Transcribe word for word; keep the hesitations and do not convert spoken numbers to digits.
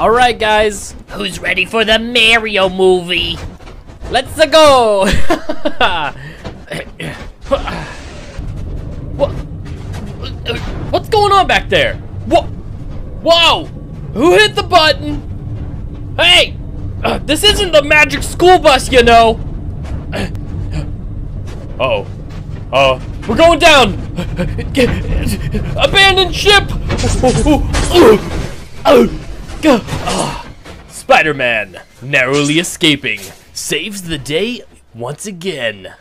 Alright, guys. Who's ready for the Mario movie? Let's go! What? What's going on back there? What? Whoa! Who hit the button? Hey! Uh, this isn't the magic school bus, you know! Uh-oh. Uh, we're going down! Abandoned ship! Spider-Man, narrowly escaping, saves the day once again.